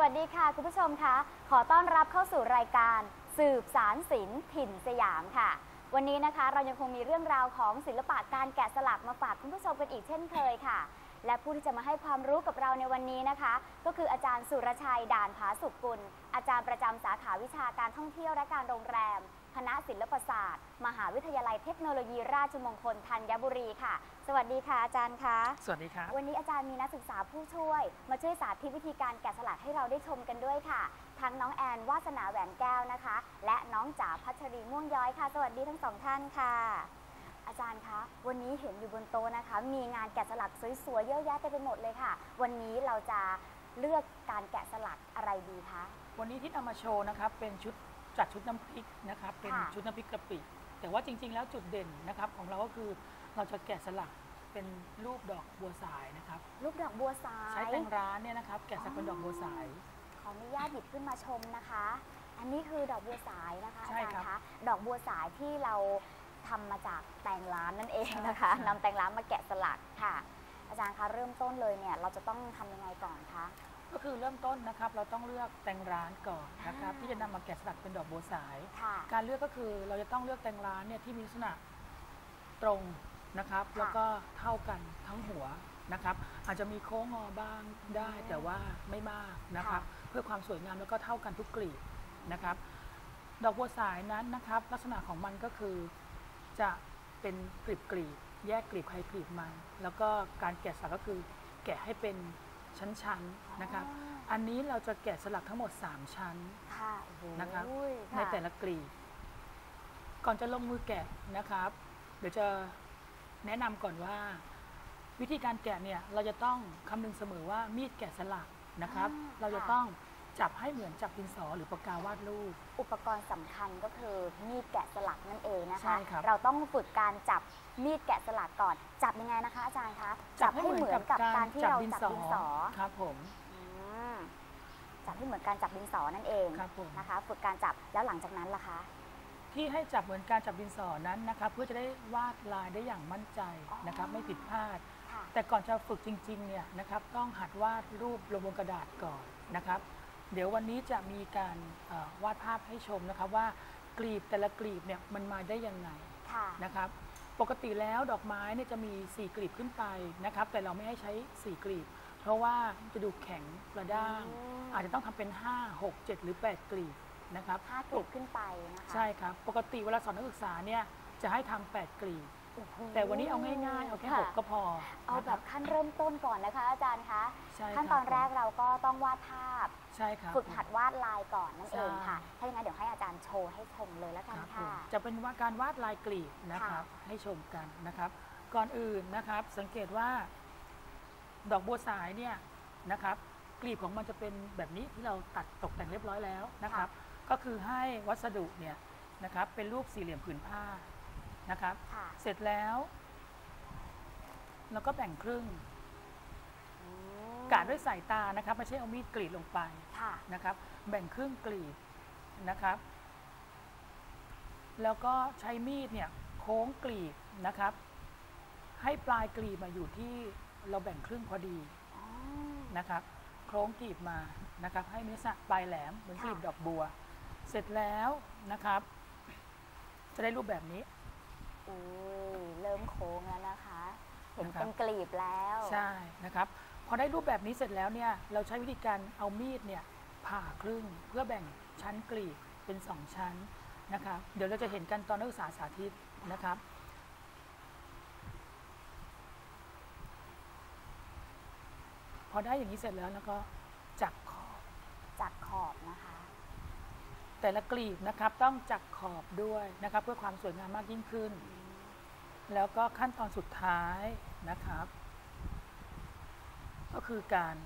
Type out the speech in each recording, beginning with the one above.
วัสดีค่ะคุณผู้ชมคะขอต้อนรับเข้าสู่รายการสืบสารศิลป์ถิ่นสยามค่ะวันนี้นะคะเรายังคงมีเรื่องราวของศิลปะการแกะสลักมาฝากคุณผู้ชมกันอีกเช่นเคยค่ะและผู้ที่จะมาให้ความรู้กับเราในวันนี้นะคะก็คืออาจารย์สุรชัยด่านผาสุกกุลอาจารย์ประจำสาขาวิชาการท่องเที่ยวและการโรงแรมคณะศิลปศาสตร์มหาวิทยาลัยเทคโนโลยีราชมงคลธัญบุรีค่ะสวัสดีค่ะอาจารย์คะสวัสดีครับวันนี้อาจารย์มีนักศึกษาผู้ช่วยมาช่วยสาธิตวิธีการแกะสลักให้เราได้ชมกันด้วยค่ะทั้งน้องแอนวาสนาแหวนแก้วนะคะและน้องจ๋าพัชรีม่วงย้อยค่ะสวัสดีทั้งสองท่านค่ะอาจารย์คะวันนี้เห็นอยู่บนโต๊ะนะคะมีงานแกะสลักสวยๆเยอะแยะเต็มไปหมดเลยค่ะวันนี้เราจะเลือกการแกะสลักอะไรดีคะวันนี้ที่นำมาโชว์นะครับเป็นชุดจัดชุดน้ำพริกนะครับเป็นชุดน้ำพริกกะปิแต่ว่าจริงๆแล้วจุดเด่นนะครับของเราก็คือเราจะแกะสลักเป็นรูปดอกบัวสายนะครับรูปดอกบัวสายใช้แตงร้านเนี่ยนะครับแกะสลักเป็นดอกบัวสายขออนุญาตหยิบขึ้นมาชมนะคะอันนี้คือดอกบัวสายนะคะอาจารย์คะดอกบัวสายที่เราทำมาจากแตงร้านนั่นเองนะคะนำแตงร้านมาแกะสลักค่ะอาจารย์คะเริ่มต้นเลยเนี่ยเราจะต้องทำยังไงก่อนคะก็คือเริ่มต้นนะครับเราต้องเลือกแตงร้านก่อนนะครับที่จะนำมาแกะสลักเป็นดอกบัวสายการเลือกก็คือเราจะต้องเลือกแตงร้านเนี่ยที่มีลักษณะตรงนะครับแล้วก็เท่ากันทั้งหัวนะครับอาจจะมีโค้งงอบ้างได้แต่ว่าไม่มากนะครับเพื่อความสวยงามแล้วก็เท่ากันทุกกลีบนะครับดอกบัวสายนั้นนะครับลักษณะของมันก็คือจะเป็นกลีบแยกกลีบใครกลีบมันแล้วก็การแกะสลักก็คือแกะให้เป็นชั้นๆนะครับอันนี้เราจะแกะสลักทั้งหมด3ชั้นนะครับในแต่ละกลีบก่อนจะลงมือแกะนะครับเดี๋ยวจะแนะนำก่อนว่าวิธีการแกะเนี่ยเราจะต้องคำนึงเสมอว่ามีดแกะสลักนะครับเราจะต้องจับให้เหมือนจับดินสอหรือปากกาวาดรูปอุปกรณ์สำคัญก็คือมีดแกะสลักนั่นเองนะคะเราต้องฝึกการจับมีดแกะสลักก่อนจับยังไงนะคะอาจารย์คะจับให้เหมือนกับการที่เราจับดินสอครับผมจับให้เหมือนการจับดินสอนั่นเองนะคะฝึกการจับแล้วหลังจากนั้นล่ะคะที่ให้จับเหมือนการจับดินสอนั้นนะครับเพื่อจะได้วาดลายได้อย่างมั่นใจนะครับไม่ผิดพลาดแต่ก่อนจะฝึกจริงๆเนี่ยนะครับต้องหัดวาดรูปลงบนกระดาษก่อนนะครับเดี๋ยววันนี้จะมีการวาดภาพให้ชมนะครับว่ากลีบแต่ละกลีบเนี่ยมันมาได้ยังไงนะครับปกติแล้วดอกไม้เนี่ยจะมี4กลีบขึ้นไปนะครับแต่เราไม่ให้ใช้4กลีบเพราะว่าจะดูแข็งกระด้างอาจจะต้องทำเป็น5 6 7หรือ8กลีบนะครับ 5กลีบขึ้นไปนะคะใช่ครับปกติเวลาสอนนักศึกษาเนี่ยจะให้ทำ8กลีบแต่วันนี้เอาง่ายๆเอาแค่6ก็พอเอาแบบขั้นเริ่มต้นก่อนนะคะอาจารย์คะขั้นตอนแรกเราก็ต้องวาดภาพใช่ครับฝึกหัดวาดลายก่อนนั่นเองค่ะถ้าอย่างนั้นเดี๋ยวให้อาจารย์โชว์ให้ชมเลยแล้วกันค่ะจะเป็นการวาดลายกลีบนะครับให้ชมกันนะครับก่อนอื่นนะครับสังเกตว่าดอกบัวสายเนี่ยนะครับกลีบของมันจะเป็นแบบนี้ที่เราตัดตกแต่งเรียบร้อยแล้วนะครับก็คือให้วัสดุเนี่ยนะครับเป็นรูปสี่เหลี่ยมผืนผ้านะครับเสร็จแล้วเราก็แบ่งครึ่งกะด้วยสายตานะครับไม่ใช่เอามีดกรีดลงไปนะครับแบ่งครึ่งกลีบนะครับแล้วก็ใช้มีดเนี่ยโค้งกลีบนะครับให้ปลายกลีบมาอยู่ที่เราแบ่งครึ่งพอดีนะครับโค้งกลีบมานะครับให้มีลักษณะปลายแหลมเหมือนกลีบดอกบัวเสร็จแล้วนะครับจะได้รูปแบบนี้เริ่มโค้งแล้วนะคะเห็นเป็นกลีบแล้วใช่นะครับพอได้รูปแบบนี้เสร็จแล้วเนี่ยเราใช้วิธีการเอามีดเนี่ยผ่าครึ่งเพื่อแบ่งชั้นกลีบเป็น2ชั้นนะครับเดี๋ยวเราจะเห็นกันตอนนักศึกษาสาธิตนะครับพอได้อย่างนี้เสร็จแล้วแล้วก็จักขอบนะคะแต่ละกลีบนะครับต้องจักขอบด้วยนะครับเพื่อความสวยงามมากยิ่งขึ้นแล้วก็ขั้นตอนสุดท้ายนะครับก็คือการ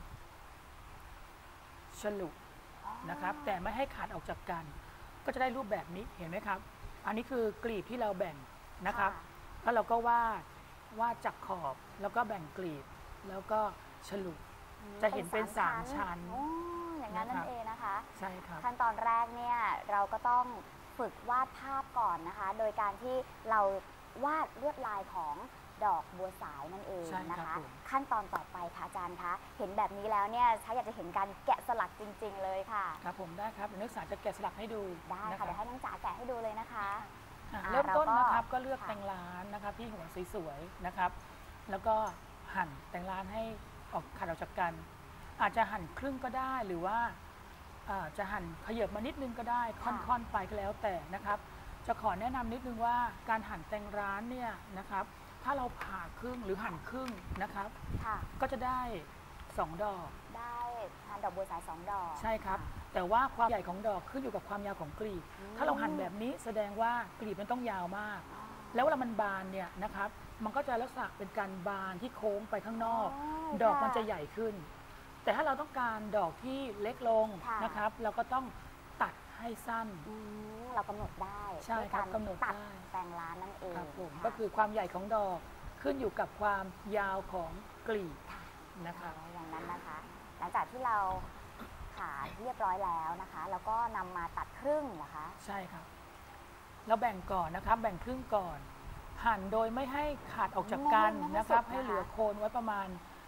ฉลุนะครับแต่ไม่ให้ขาดออกจากกันก็จะได้รูปแบบนี้เห็นไหมครับอันนี้คือกลีบที่เราแบ่งนะครับแล้วเราก็วาดจักขอบแล้วก็แบ่งกลีบแล้วก็ฉลุจะเห็นเป็น3ชั้นอย่างนั้นนั่นเองนะคะใช่ครับขั้นตอนแรกเนี่ยเราก็ต้องฝึกวาดภาพก่อนนะคะโดยการที่เราวาดลวดลายของดอกบัวสายนั่นเองใช่นะครัคะบผมขั้นตอนต่อไปค่ะอาจารย์คะเห็นแบบนี้แล้วเนี่ยฉันอยากจะเห็นการแกะสลักจริง ๆ เลยค่ะครับผมได้ครับเดี๋ยวนักศึกษาจะแกะสลักให้ดูได้นะคค่ะรับเดี๋ยวให้น้องจ๋าแกะให้ดูเลยนะคะเริ่มต้นเราก็นะครับก็เลือกค่ะแตงร้านนะครับที่หัวสวยๆนะครับ แล้วก็หั่นแตงร้านให้ขัดออกจากกัน อาจจะหั่นครึ่งก็ได้หรือว่าจะหั่นขยับมานิดนึงก็ได้ค่อนๆไปก็แล้วแต่นะครับ จะขอแนะนำนิดนึงว่าการหั่นแตงร้านเนี่ยนะครับ ถ้าเราผ่าครึ่งหรือหั่นครึ่งนะครับค่ะก็จะได้2 ดอกได้ทานดอกบัวสาย2 ดอกใช่ครับ แต่ว่าความใหญ่ของดอกขึ้นอยู่กับความยาวของกลีบ ถ้าเราหั่นแบบนี้แสดงว่ากลีบมันต้องยาวมากอ๋อแล้วเวลามันบานเนี่ยนะครับ มันก็จะลักษณะเป็นการบานที่โค้งไปข้างนอกอ๋อดอกมันค่ะจะใหญ่ขึ้น แต่ถ้าเราต้องการดอกที่เล็กลงค่ะนะครับ เราก็ต้องตัดให้สั้นเรากำหนดได้ใช่ครับด้วยกำหนดตัดได้แปลงร้านนั่นเองครับผมะก็คือความใหญ่ของดอกขึ้นอยู่กับความยาวของกลีบนะครับอย่างนั้นนะคะ หลังจากที่เราผ่าเรียบร้อยแล้วนะคะ แล้วก็นำมาตัดครึ่งเหรอคะใช่ครับเราแบ่งก่อนนะครับ แบ่งครึ่งก่อน หั่นโดยไม่ให้ขาดออกจากกันนะครับ ให้เหลือโคนไว้ประมาณ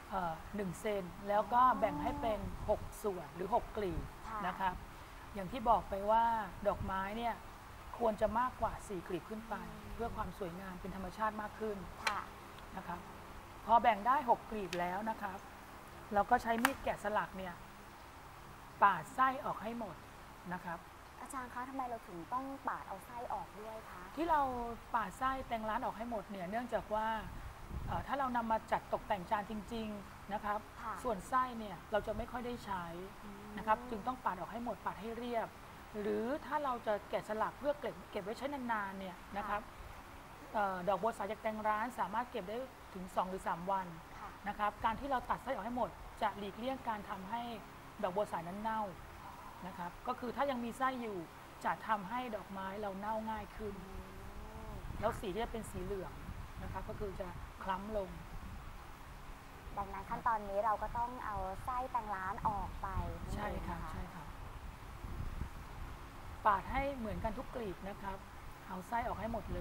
1 เซนแล้วก็แบ่งให้เป็น6 ส่วนหรือ6 กลีบนะครับ อย่างที่บอกไปว่าดอกไม้เนี่ยควรจะมากกว่า4 กลีบขึ้นไป เพื่อความสวยงามเป็นธรรมชาติมากขึ้นค่ะนะครับ พอแบ่งได้6 กลีบแล้วนะครับ เราก็ใช้มีดแกะสลักเนี่ยปาดไส้ออกให้หมดนะครับอาจารย์คะทำไมเราถึงต้องปาดเอาไส้ออกด้วยคะที่เราปาดไส้แตงร้านออกให้หมดเนี่ยเนื่องจากว่าถ้าเรานำมาจัดตกแต่งจานจริงๆนะครับค่ะส่วนไส้เนี่ยเราจะไม่ค่อยได้ใช้นะครับ จึงต้องปาดออกให้หมดปาดให้เรียบ หรือถ้าเราจะแกะสลักเพื่อเก็บไว้ใช้นานๆเนี่ยนะครับดอกบัวสายจากแตงร้านสามารถเก็บได้ถึง2 หรือ 3 วันค่ะนะครับ การที่เราตัดไส้ออกให้หมดจะหลีกเลี่ยงการทำให้ดอกบัวสายนั้นเน่านะครับ ก็คือถ้ายังมีไส้อยู่จะทำให้ดอกไม้เราเน่าง่ายขึ้น แล้วสีที่จะเป็นสีเหลืองนะคะก็คือจะคล้ำลงดังนั้นขั้นตอนนี้เราก็ต้องเอาไส้แตงร้านออกไปใช่ครับนั่นเองนะะใช่ครับปาดให้เหมือนกันทุกกลีบนะครับ เอาไส้ออกให้หมดเลย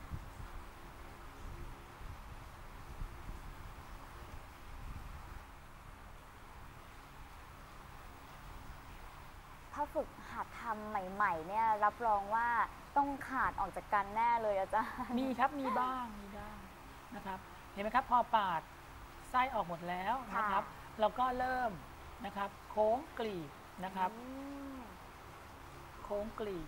ถ้าฝึกหัดทำใหม่ๆเนี่ยรับรองว่าต้องขาดออกจากกันแน่เลยอาจารย์มีครับมีบ้างนะครับ เห็นไหมครับพอปาดไส้ออกหมดแล้วนะครับ เราก็เริ่มนะครับ โค้งกลีบนะครับ โค้งกลีบ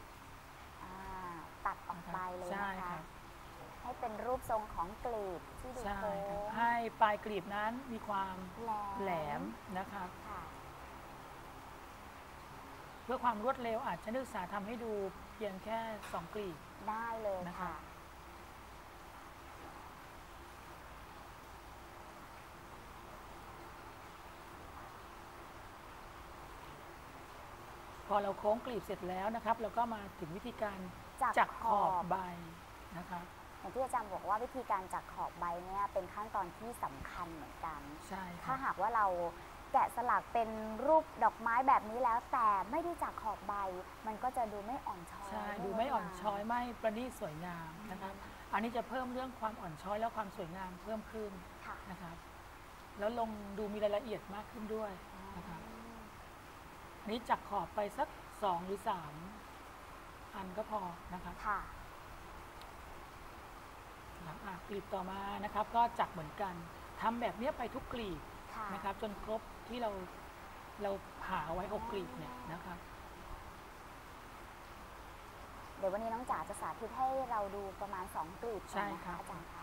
ตัดออกไปเลยใช่นะคคะรับให้เป็นรูปทรงของกลีบที่ดูใช่โค้ครับงให้ปลายกลีบนั้นมีความแหลมมนะครับค่ะเพื่อความรวดเร็วอาจจะนักศึกษาทำให้ดูเพียงแค่2 กลีบได้เลยนะคะค่ะพอเราโค้งกลีบเสร็จแล้วนะครับเราก็มาถึงวิธีการจัจักกขขออบ บใบนะครับอย่างที่อาจารย์บอกว่าวิธีการจักขอบใบเนี่ยเป็นขั้นตอนที่สำคัญเหมือนกันใช่คถ้ารับหากว่าเราแกะสลักเป็นรูปดอกไม้แบบนี้แล้ว แต่ไม่ได้จักขอบใบ มันก็จะดูไม่อ่อนช้อยใช่ดูไม่อ่อนช้อยไม่ประณีตสวยงามนะครับ อันนี้จะเพิ่มเรื่องความอ่อนช้อยและความสวยงามเพิ่มขึ้นค่ะนะครับ แล้วลงดูมีรายละเอียดมากขึ้นด้วยนะครับอันนี้จักขอบไปสัก2 หรือ 3 อันก็พอนะครับค่ะกลีบต่อมานะครับ ก็จักเหมือนกันทำแบบนี้ไปทุกกลีบค่ะนะครับ จนครบที่เราผ่าเอาไว้6 กลีบเนี่ยนะครับเดี๋ยววันนี้น้องจ๋าจะสาธิตให้เราดูประมาณ2 กลีบก่อนนะใช่ครัคะบอาจารย์คะ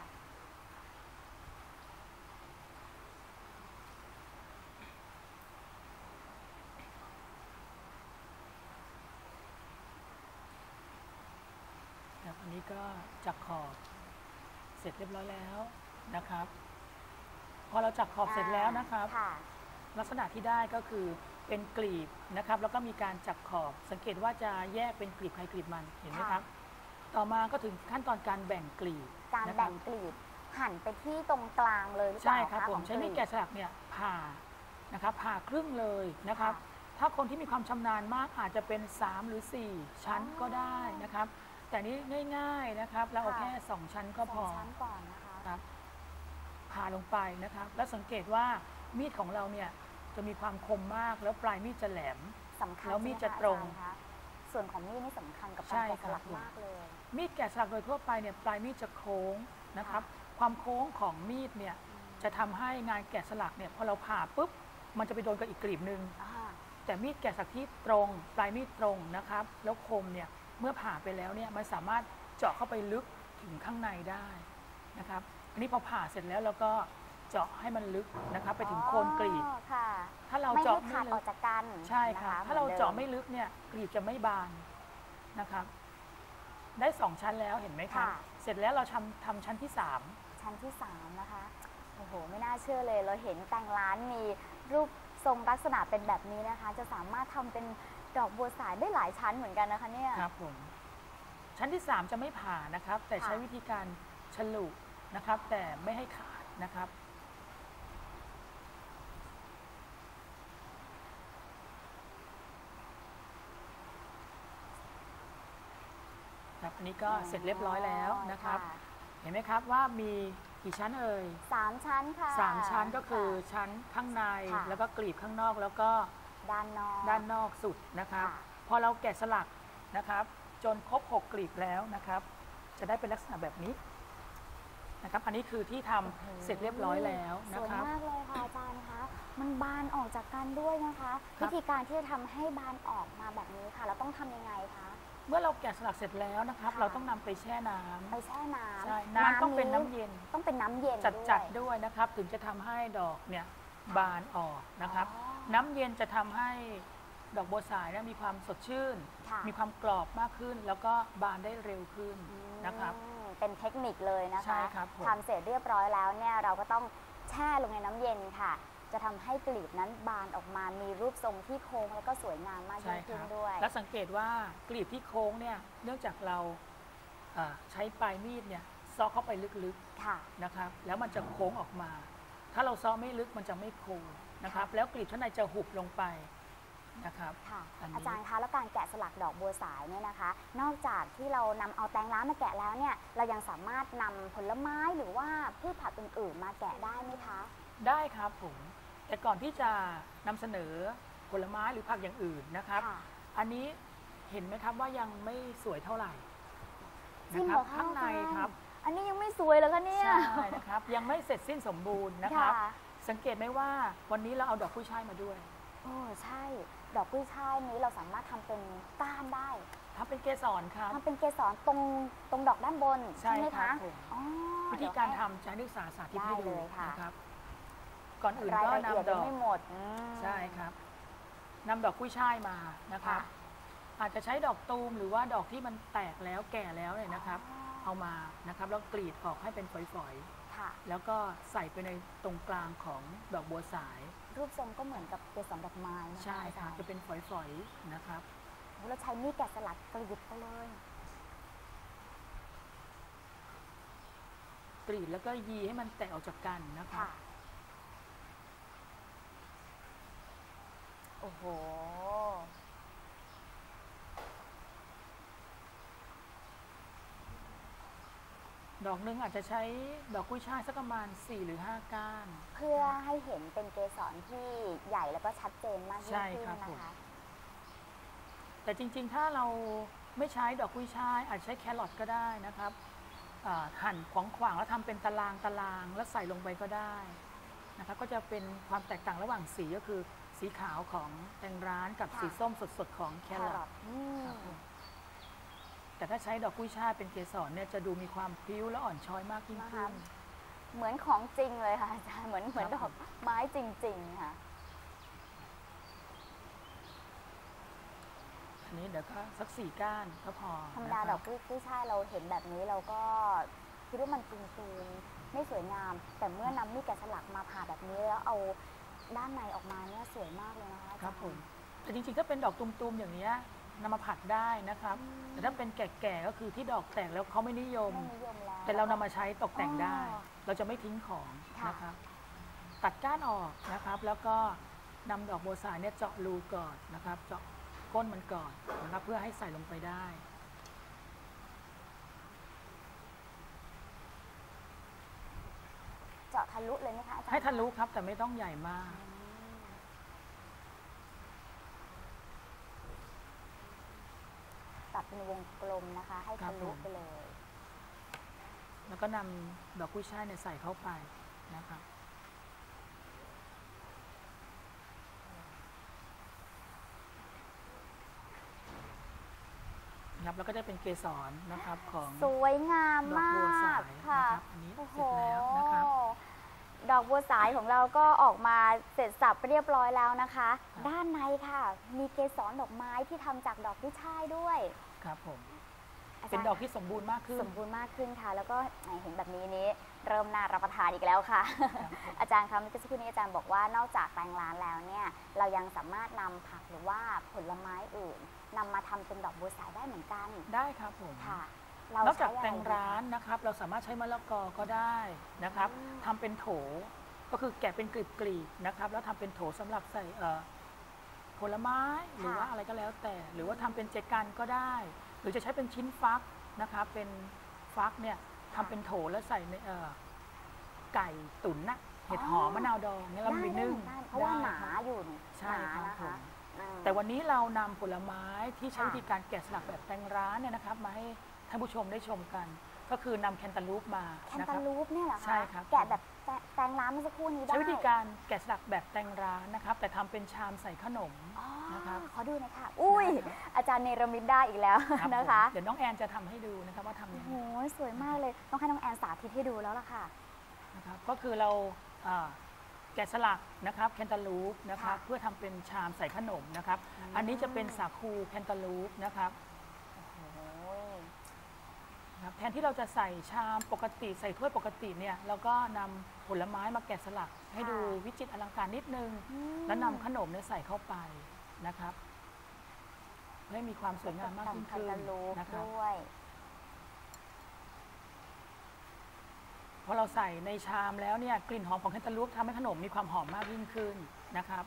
ครับอันนี้ก็จักขอบเสร็จเรียบร้อยแล้วนะครับ พอเราจักขอบเสร็จแล้วนะครับค่ะลักษณะที่ได้ก็คือเป็นกลีบนะครับ แล้วก็มีการจักขอบ สังเกตว่าจะแยกเป็นกลีบใครกลีบมันเห็นไหมครับ ต่อมาก็ถึงขั้นตอนการแบ่งกลีบการนะคแบ่รับงกลีบหั่นไปที่ตรงกลางเลยหรือเปใช่ล่าครับคะผขมองใช้มีดลีบแกะสลักเนี่ยผ่านะครับ ผ่าครึ่งเลยนะครับค่ะถ้าคนที่มีความชำนาญมากอาจจะเป็น3 หรือ 4 ชั้นก็ได้นะครับ แต่นี้ง่ายๆนะครับเราเอาแค่2 ชั้นก็พอ 2 ชั้นก่อนนะคะนะครับผ่าลงไปนะครับ แล้วสังเกตว่ามีดของเราเนี่ยจะมีความคมมากแล้วปลายมีดจะแหลมสำคัญแล้วมีดใช่จะไหมคตรงอาจารย์คะส่วนของมีดนี่สำคัญกับใช่การแกะสลักครับมากเลยมีดแกะสลักโดยทั่วไปเนี่ยปลายมีดจะโค้งนะครับ ความโค้งของมีดเนี่ยจะทำให้งานแกะสลักเนี่ยพอเราผ่าปุ๊บมันจะไปโดนกับอีกกลีบหนึ่ง แต่มีดแกะสลักที่ตรงปลายมีดตรงนะครับแล้วคมเนี่ยเมื่อผ่าไปแล้วเนี่ยมันสามารถเจาะเข้าไปลึกถึงข้างในได้นะครับอันนี้พอผ่าเสร็จแล้วเราก็เจาะให้มันลึกนะครับไปถึงโคนกลีบค่ะถ้าเราไม่เจาะให้ขาดไม่อลึอก กจากกันใช่ค่ะนถ้าเราเจาะหมืไม่อนดิลึกเนี่ยกลีบจะไม่บานนะครับได้2ชั้นแล้วเห็นไหมคะค่ะเสร็จแล้วเราทำชั้นที่ชั้นที่3นะคะโอ้โหไม่น่าเชื่อเลยเราเห็นแต่งร้านมีรูปทรงลักษณะเป็นแบบนี้นะคะ จะสามารถทำเป็นดอกบัวสายได้หลายชั้นเหมือนกันนะคะเนี่ย 3ครับผมชั้นที่ 3จะไม่ผ่านะครับ แต่ค่ะใช้วิธีการฉลุนะครับ แต่ไม่ให้ขาดนะครับครับอันนี้ก็เสร็จเรียบร้อยแล้วนะครับ เห็นไหมครับว่ามีกี่ชั้นเอ่ย 3 ชั้นค่ะ 3 ชั้นก็คือชั้นข้างในค่ะแล้วก็กลีบข้างนอกแล้วก็ด้านนอกด้านนอกสุดนะครับค่ะพอเราแกะสลักนะครับ จนครบ6กลีบแล้วนะครับ จะได้เป็นลักษณะแบบนี้นะครับ อันนี้คือที่ทำเสร็จเรียบร้อยแล้วสนะวยครับมากเลยค่ะอาจารย์คะมันบานออกจากกันด้วยนะคะครับวิธีการที่จะทำให้บานออกมาแบบนี้ค่ะ เราต้องทำยังไงคะเมื่อเราแกะสลักเสร็จแล้วนะครับค่ะเราต้องนำไปแช่น้ำไปแช่น้ำใช่น้ำต้องเป็นน้ำเย็นต้องเป็นน้ำเย็นจัดๆด้วยนะครับ ถึงจะทำให้ดอกเนี่ยบานออกนะครับอ๋อน้ำเย็นจะทำให้ดอกบัวสายเนี่ยมีความสดชื่นค่ะมีความกรอบมากขึ้น แล้วก็บานได้เร็วขึ้นนะครับเป็นเทคนิคเลยนะคะใช่ครับผมทำเสร็จเรียบร้อยแล้วเนี่ยเราก็ต้องแช่ลงในน้ำเย็นค่ะ จะทำให้กลีบนั้นบานออกมามีรูปทรงที่โค้งแล้วก็สวยงามมากใช่ยิ่งคขึ้นรับด้วยแล้วสังเกตว่ากลีบที่โค้งเนี่ยเนื่องจากเราใช้ปลายมีดเนี่ยซอกเข้าไปลึกค่ะๆนะครับ แล้วมันจะโค้งออกมา ถ้าเราซอกไม่ลึกมันจะไม่โค้งนะครับ แล้วกลีบข้างในจะหุบลงไปนะครับค่ะอันนี้อาจารย์คะแล้วการแกะสลักดอกบัวสายเนี่ยนะคะ นอกจากที่เรานำเอาแตงร้านมาแกะแล้วเนี่ยเรายังสามารถนำผลไม้หรือว่าพืชผักอื่นๆ มาแกะได้ไหมคะได้ครับผมแต่ก่อนที่จะนำเสนอผลไม้หรือผักอย่างอื่นนะครับค่ะอันนี้เห็นไหมครับว่ายังไม่สวยเท่าไหร่จรินะงคเหรัรอคะข้างในอาจารย์ครับอันนี้ยังไม่สวยเลยคะเนี่ยใช่นะครับยังไม่เสร็จสิ้นสมบูรณ์นะครับค่ะสังเกตไหมว่าวันนี้เราเอาดอกกุ้ยช่ายมาด้วยโอ้ใช่ ดอกกุ้ยช่ายนี้เราสามารถทำเป็นก้านได้ทำเป็นเกสรครับทำเป็นเกสรตรงดอกด้านบนใช่ไหมครัคะบผมอ๋อวิธีการทำจะให้นักศึกษาสาธิตให้ได้ดูเลยค่ะนะครับ ก่อนอื่นรายก็ละเอียดนำดยังอกไม่หมดใช่ครับนำดอกกุ้ยช่ายมานะครับ อาจจะใช้ดอกตูมหรือว่าดอกที่มันแตกแล้วแก่แล้วเนี่ยนะครับ เอามานะครับแล้วกรีดออกให้เป็นฝอยค่ะๆแล้วก็ใส่ไปในตรงกลางของดอกบัวสายรูปทรงก็เหมือนกับเกสรดอกไม้นะคะใช่ครับอาจะจารย์เป็นฝอยๆนะครับโอ้เราใช้มีดแกะสลักกรีดไปเลยกรีดแล้วก็ยีให้มันแตกออกจากกันนะครับค่ะ โอ้โหดอกหนึงอาจจะใช้ดอกกุ้ยช่ายสักประมาณ4หรือ5ก้านเพื่อให้เห็นเป็นเกสรที่ใหญ่แล้วก็ชัดเจนมากยิ่ใช่งขึ้นครับผมนะคะแต่จริงๆ ถ้าเราไม่ใช้ดอกกุ้ยช่ายอาจใช้แครอทก็ได้นะครับหั่นขวางๆแล้วทำเป็นตารางแล้วใส่ลงไปก็ได้นะครับก็จะเป็นความแตกต่างระหว่างสีก็คือสีขาวของแตงร้านกับค่ะสีส้มสดๆของแคแครรออททครับผมแต่ถ้าใช้ดอกกุ้ยช่ายเป็นเกสรเนี่ยจะดูมีความพริ้วและอ่อนช้อยมากยิ่งนะคะขึ้นเหมือนของจริงเลยค่ะอาจารย์เหมือนครับดอกไม้จริง ๆ ค่ะอันนี้เดี๋ยวก็สัก4ก้านก็พอธรรมดานะคดรัอกกุ้ยช่ายเราเห็นแบบนี้เราก็คิดว่ามันตูมๆไม่สวยงาม แต่เมื่อนำมีดแกะสลักมาผ่าแบบนี้แล้วเอาด้านในออกมาเนี่ยสวยมากเลยนะคะอาจาย์ครับผมแต่จริงๆถ้าเป็นดอกตุมๆอย่างนี้ยนำมาผัดได้นะครับ แต่ถ้าเป็นแก่ๆก็คือที่ดอกแตกแล้วเขาไม่นิยมไม่นิยมแล้วแต่เรานำมาใช้ตกแต่งได้อ๋อเราจะไม่ทิ้งของค่ะนะครับ ตัดก้านออกนะครับ แล้วก็นำดอกบัวสายเนี่ยเจาะรูก่อนนะครับ เจาะก้นมันก่อนนะครับ เพื่อให้ใส่ลงไปได้คะลุเลยไหมคะอาจารย์ให้ทะลุครับแต่ไม่ต้องใหญ่มากตัดเป็นวงกลมนะคะให้ทะลุไปเลยแล้วก็นำดอกกุ้ยช่ายเนี่ยใส่เข้าไปนะครับแล้วก็จะเป็นเกสรนะครับของสวยงามมากค่ะอันนี้เสร็จแล้วนะครับดอกบัวสายของเราก็ออกมาเสร็จสับเรียบร้อยแล้วนะคะ ด้านในค่ะมีเกสรดอกไม้ที่ทำจากดอกกุ้ยช่ายด้วยครับผมเป็นดอกที่สมบูรณ์มากขึ้นค่ะแล้วก็เห็นแบบนี้เริ่มน่ารับประทานอีกแล้วค่ะ อาจารย์คะเมื่อสักครู่นี้อาจารย์บอกว่านอกจากแต่งร้านแล้วเนี่ยเรายังสามารถนำผักหรือว่าผลไม้อื่นนำมาทำเป็นดอกบัวสายได้เหมือนกันได้ครับผมค่ะนอกจากแต่งร้านนะครับเราสามารถใช้มะละกอก็ได้นะครับทำเป็นโถก็คือแกะเป็นกลีบๆนะครับแล้วทำเป็นโถสำหรับใส่ผลไม้หรือว่าอะไรก็แล้วแต่หรือว่าทำเป็นเจกันก็ได้หรือจะใช้เป็นชิ้นฟักนะคะเป็นฟักเนี่ยทำเป็นโถแล้วใส่ในไก่ตุ๋นนะเห็ดหอมมะนาวดองเนี่ยเราไปนึ่งเพราะว่าหนาอยู่ใช่ครับแต่วันนี้เรานำผลไม้ที่ใช้วิธีการแกะสลักแบบแต่งร้านเนี่ยนะครับมาให้ท่านผู้ชมได้ชมกันก็คือนำแคนตาลูปมาแคนตาลูปเนี่ยเหรอคะใช่ครับแกะแบบแต่งร้านเมื่อสักครู่นี้ได้ใช้วิธีการแกะสลักแบบแต่งร้านนะครับแต่ทำเป็นชามใส่ขนมนะครับขอดูหน่อยค่ะอุ้ยอาจารย์เนรมิตได้อีกแล้วนะคะเดี๋ยวน้องแอนจะทำให้ดูนะครับว่าทำยังไงโอ้ยสวยมากเลยต้องให้น้องแอนสาธิตให้ดูแล้วล่ะค่ะนะครับก็คือเราแกะสลักนะครับแคนตาลูปนะครับเพื่อทำเป็นชามใส่ขนมนะครับอันนี้จะเป็นสาคูแคนตาลูปนะครับแทนที่เราจะใส่ชามปกติใส่ถ้วยปกติเนี่ยเราก็นำผลไม้มาแกะสลักให้ดูวิจิตรอลังการนิดนึงแล้วนำขนมเนี่ยใส่เข้าไปนะครับเพื่อให้มีความสวยงามมากยิ่งขึ้นนะครับพอเราใส่ในชามแล้วเนี่ยกลิ่นหอมของแคนตาลูปทำให้ขนมมีความหอมมากยิ่งขึ้นนะครับ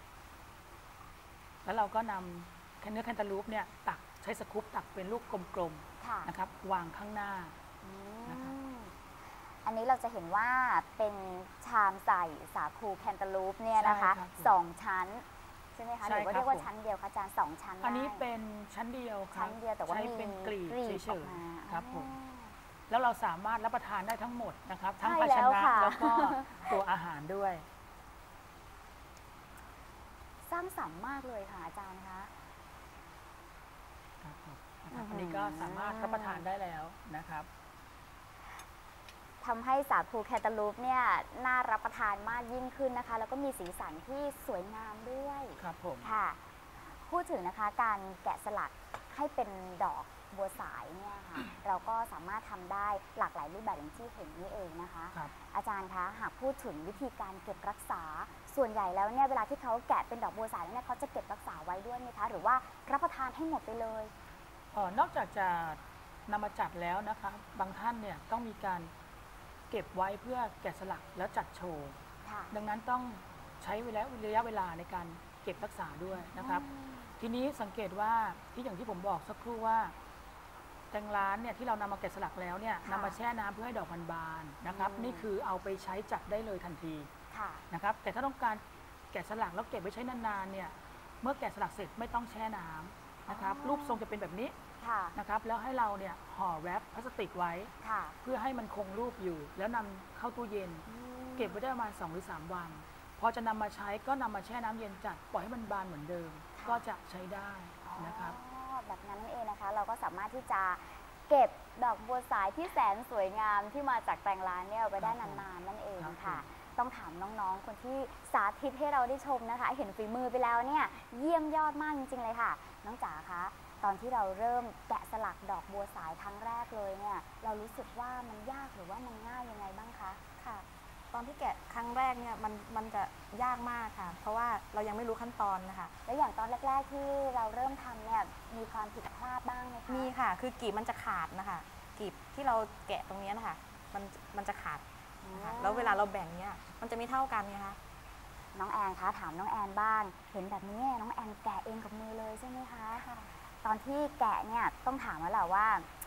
แล้วเราก็นำเนื้อแคนตาลูปเนี่ยตักใช้สกู๊ปตักเป็นลูกกลมๆนะครับวางข้างหน้านะครับอันนี้เราจะเห็นว่าเป็นชามใส่สาคูแคนตาลูปเนี่ยนะคะ2 ชั้นใช่ไหมคะหรือว่าเรียกว่าชั้นเดียวคะอาจารย์2 ชั้นอันนี้เป็นชั้นเดียวครับแต่ว่าเป็นกลีบเฉยๆครับผมแล้วเราสามารถรับประทานได้ทั้งหมดนะครับทั้งภาชนะแล้วก็ตัวอาหารด้วยสร้างสรรค์มากเลยค่ะอาจารย์คะอันนี้ก็สามารถรับประทานได้แล้วนะครับทำให้สาคูแคนตาลูปเนี่ยน่ารับประทานมากยิ่งขึ้นนะคะแล้วก็มีสีสันที่สวยงามด้วยครับผมค่ะพูดถึงนะคะการแกะสลักให้เป็นดอกบัวสายเนี่ยค่ะเราก็สามารถทำได้หลากหลายรูปแบบอย่างที่เห็นนี่เองนะคะอาจารย์คะหากพูดถึงวิธีการเก็บรักษาส่วนใหญ่แล้วเนี่ยเวลาที่เขาแกะเป็นดอกบัวสายเนี่ยเขาจะเก็บรักษาไว้ด้วยไหมคะหรือว่ารับประทานให้หมดไปเลยนอกจากจะนำมาจัดแล้วนะคะบางท่านเนี่ยต้องมีการเก็บไว้เพื่อแกะสลักแล้วจัดโชว์ดังนั้นต้องใช้ระยะเวลาในการเก็บรักษาด้วยนะครับทีนี้สังเกตว่าอย่างที่ผมบอกสักครู่ว่าแตงร้านเนี่ยที่เรานำมาแกะสลักแล้วเนี่ยนำมาแช่น้ำเพื่อให้ดอกมันบานนะครับนี่คือเอาไปใช้จัดได้เลยทันทีนะครับแต่ถ้าต้องการแกะสลักแล้วเก็บไว้ใช้นานๆเนี่ยเมื่อแกะสลักเสร็จไม่ต้องแช่น้ำนะครับรูปทรงจะเป็นแบบนี้นะครับแล้วให้เราเนี่ยห่อแรปพลาสติกไว้เพื่อให้มันคงรูปอยู่แล้วนำเข้าตู้เย็นเก็บไว้ได้ประมาณ2 หรือ 3 วันพอจะนำมาใช้ก็นำมาแช่น้ำเย็นจัดปล่อยให้มันบานเหมือนเดิมก็จะใช้ได้นะครับแบบนั้นนั่นเองนะคะเราก็สามารถที่จะเก็บดอกบัวสายที่แสนสวยงามที่มาจากแตงร้านเนี่ยไปได้นานๆนั่นเองค่ะต้องถามน้องๆคนที่สาธิตให้เราได้ชมนะคะเห็นฝีมือไปแล้วเนี่ยเยี่ยมยอดมากจริงๆเลยค่ะน้องจ๋าคะตอนที่เราเริ่มแกะสลักดอกบัวสายครั้งแรกเลยเนี่ยเรารู้สึกว่ามันยากหรือว่ามันง่ายยังไงบ้างคะค่ะตอนที่แกะครั้งแรกเนี่ยมันจะยากมากค่ะเพราะว่าเรายังไม่รู้ขั้นตอนนะคะแล้วอย่างตอนแรกๆที่เราเริ่มทำเนี่ยมีความผิดพลาดบ้างไหมคะมีค่ะคือกลีบมันจะขาดนะคะกลีบที่เราแกะตรงนี้นะคะมันจะขาดนะคะแล้วเวลาเราแบ่งเนี่ยมันจะไม่เท่ากันไงคะน้องแอนคะถามน้องแอนบ้างเห็นแบบนี้น้องแอนแกะเองกับมือเลยใช่ไหมคะตอนที่แกะเนี่ยต้องถามแล้วแหละว่า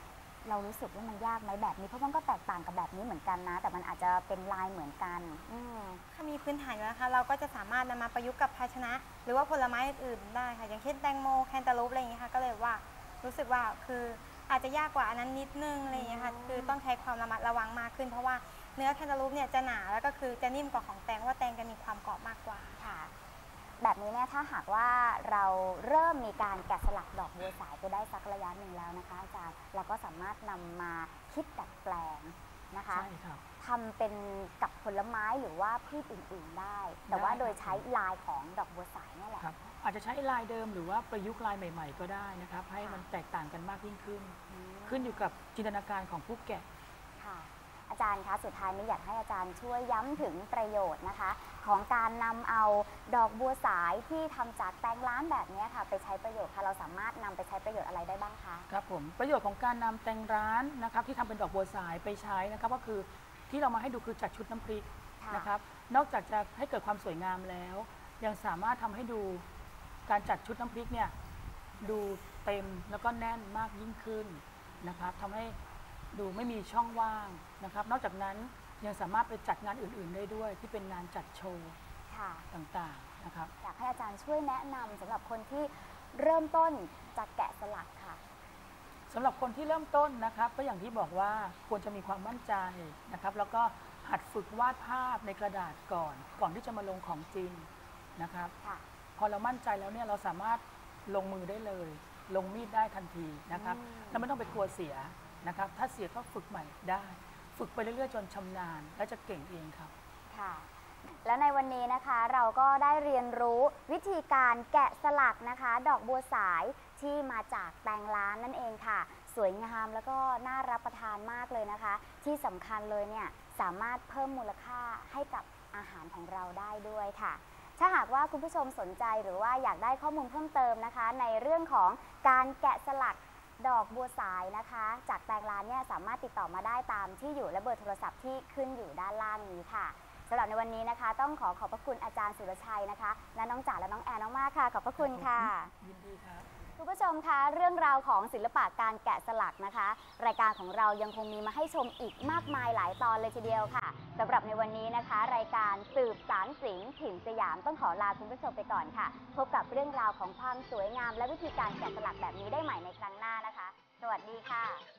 เรารู้สึกว่ามันยากไหมแบบนี้เพราะมันก็แตกต่างกับแบบนี้เหมือนกันนะ แต่มันอาจจะเป็นลายเหมือนกันถ้ามีพื้นฐานอยู่แล้วนะคะเราก็จะสามารถนำมาประยุกต์กับภาชนะ หรือว่าผลไม้อื่นๆได้ค่ะอย่างเช่นแตงโมแคนตาลูปอะไรอย่างเงี้ยค่ะก็เลยว่ารู้สึกว่าคืออาจจะยากกว่าอันนั้นนิดนึงอะไรอย่างเงี้ยค่ะคือต้องใช้ความระมัดระวังมากขึ้นเพราะว่าเนื้อแคนตาลูปเนี่ยจะหนาแล้วก็คือจะนิ่มกว่าของแตงว่าแตงจะมีความกรอบมากกว่าค่ะแบบนี้เนี่ยถ้าหากว่าเราเริ่มมีการแกะสลักดอกบัวสายไปได้สักระยะหนึ่งแล้วนะคะอาจารย์เราก็สามารถนำมาคิดดัดแปลงนะคะใช่ครับทำเป็นกับผลไม้หรือว่าพืชอื่นๆได้ แต่ว่าโดยใช้ลายของดอกบัวสายนี่แหละอาจจะใช้ลายเดิมหรือว่าประยุกต์ลายใหม่ๆก็ได้นะครับให้มันแตกต่างกันมากยิ่งขึ้นขึ้นอยู่กับจินตนาการของผู้แกะค่ะอาจารย์คะสุดท้ายนี้อยากให้อาจารย์ช่วยย้ำถึงประโยชน์นะคะของการนำเอาดอกบัวสายที่ทำจากแตงร้านแบบนี้ค่ะไปใช้ประโยชน์ค่ะเราสามารถนำไปใช้ประโยชน์อะไรได้บ้างคะครับผมประโยชน์ของการนำแตงร้านนะครับที่ทำเป็นดอกบัวสายไปใช้นะครับก็คือที่เรามาให้ดูคือจัดชุดน้ำพริกนะครับนอกจากจะให้เกิดความสวยงามแล้วยังสามารถทำให้ดูการจัดชุดน้ำพริกเนี่ยดูเต็มแล้วก็แน่นมากยิ่งขึ้นนะครับทำให้ดูไม่มีช่องว่างนะครับนอกจากนั้นยังสามารถไปจัดงานอื่นๆได้ด้วยที่เป็นงานจัดโชว์ต่างๆนะครับอยากให้อาจารย์ช่วยแนะนำสำหรับคนที่เริ่มต้นจากแกะสลักค่ะสำหรับคนที่เริ่มต้นนะครับก็อย่างที่บอกว่าควรจะมีความมั่นใจนะครับแล้วก็หัดฝึกวาดภาพในกระดาษก่อนที่จะมาลงของจริงนะครับพอเรามั่นใจแล้วเนี่ยเราสามารถลงมือได้เลยลงมีดได้ทันทีนะครับแล้วไม่ต้องไปกลัวเสียนะครับถ้าเสียก็ฝึกใหม่ได้ฝึกไปเรื่อยๆจนชำนาญและจะเก่งเองครับค่ะและในวันนี้นะคะเราก็ได้เรียนรู้วิธีการแกะสลักนะคะดอกบัวสายที่มาจากแตงร้านนั่นเองค่ะสวยงามแล้วก็น่ารับประทานมากเลยนะคะที่สำคัญเลยเนี่ยสามารถเพิ่มมูลค่าให้กับอาหารของเราได้ด้วยค่ะถ้าหากว่าคุณผู้ชมสนใจหรือว่าอยากได้ข้อมูลเพิ่มเติมนะคะในเรื่องของการแกะสลักดอกบัวสายนะคะจากแตงร้านเนี่ยสามารถติดต่อมาได้ตามที่อยู่และเบอร์โทรศัพท์ที่ขึ้นอยู่ด้านล่างนี้ค่ะสำหรับในวันนี้นะคะต้องขอบพระคุณอาจารย์สุรชัยนะคะและน้องจ๋าและน้องแอนมากๆค่ะขอบพระคุณค่ะยินดีครับคุณผู้ชมคะเรื่องราวของศิลปะการแกะสลักนะคะรายการของเรายังคงมีมาให้ชมอีกมากมายหลายตอนเลยทีเดียวค่ะสำหรับในวันนี้นะคะรายการสืบสานศิลป์ถิ่นสยามต้องขอลาคุณผู้ชมไปก่อนค่ะพบกับเรื่องราวของความสวยงามและวิธีการแกะสลักแบบนี้ได้ใหม่ในครั้งหน้านะคะสวัสดีค่ะ